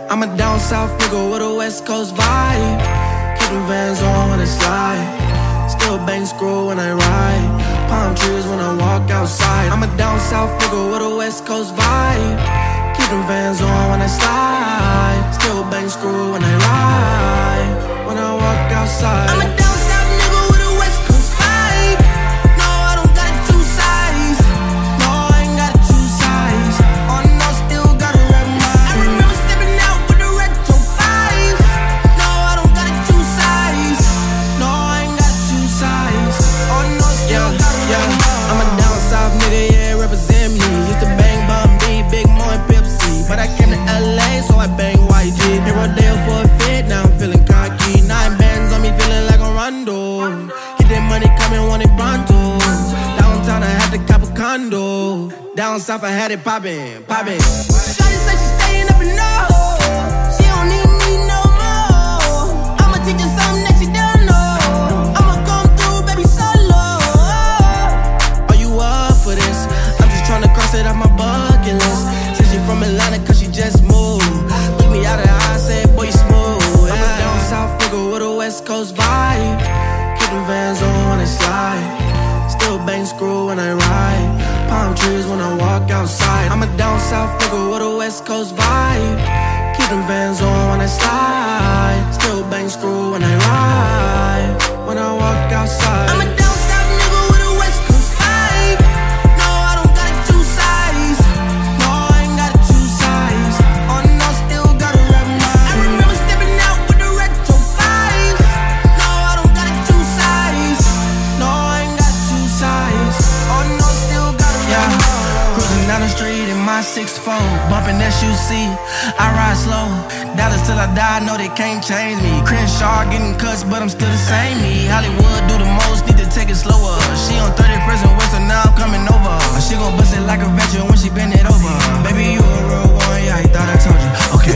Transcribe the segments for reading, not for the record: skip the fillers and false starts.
I'm a down south nigga with a west coast vibe. Keep them Vans on when I slide. Still bang screw when I ride. Palm trees when I walk outside. I'm a down south nigga with a west coast vibe. Keep them Vans on when I slide. Still bang screw when I ride. When I walk outside. I'm a down south nigga with a west coast vibe. No, I don't gotta choose sides. No, I ain't gotta choose sides. Oh no, still gotta rep mine. I remember stepping out with the retro 5. No, I don't gotta choose sides. No, I ain't gotta choose sides. Oh no, still gotta rep mine. I'm a down south nigga, yeah, represent me. Used to bang Bun B, Big Mo and Pepsi. But I came to LA, so I bang YG. Here Rodeo for a fit, now I'm feeling cocky. 9 bands on me, feeling like a Rondo. Get that money coming, want it pronto. Downtown, I had to cop a condo. Down south, I had it poppin', poppin'. Shawty said she staying up in North. She don't need me no more. I'ma teach her something that she don't know. I'ma come through, baby, solo. Are you up for this? I'm just tryna cross it off my bucket list. Said she from Atlanta, cause she just moved. Look me out of the eye, said, boy, you smooth. I'm a down south nigga with a west coast vibe. Keep them Vans on when I slide. Still bang screw when I ride. Palm trees when I walk outside. I'm a down south nigga with a west coast vibe. Keep them Vans on when I slide. Still bang screw when I ride. When I walk outside. I'm a down south nigga with a west coast vibe. No, I don't gotta choose sides. No, I ain't gotta choose sides. Oh no, still gotta rep mine. I remember stepping out with the retro 5. No, I don't gotta choose sides. No, I ain't gotta choose sides. Oh no, still gotta rep mine. Cruising down the street in my 6'4", bumping SUC. I ride slow, dollars till I die. Know they can't change me. Crenshaw getting cuts, but I'm still the same me. Hollywood do the most, need to take it slower. She on 31st and West, so now I'm coming over. She gon' bust it like a veteran when she bend it over. Baby, you a real one, yeah, I thought I told you. Okay.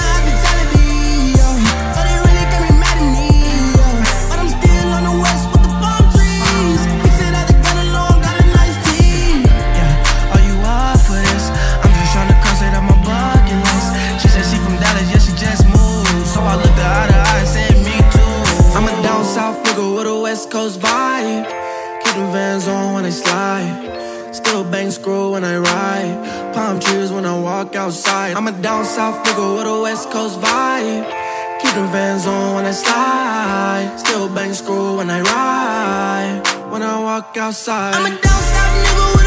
West Coast vibe. Keep them Vans on when I slide. Still bang screw when I ride. Palm trees when I walk outside. I'm a down south nigga with a West Coast vibe. Keep them Vans on when I slide. Still bang screw when I ride. When I walk outside. I'm a down south nigga with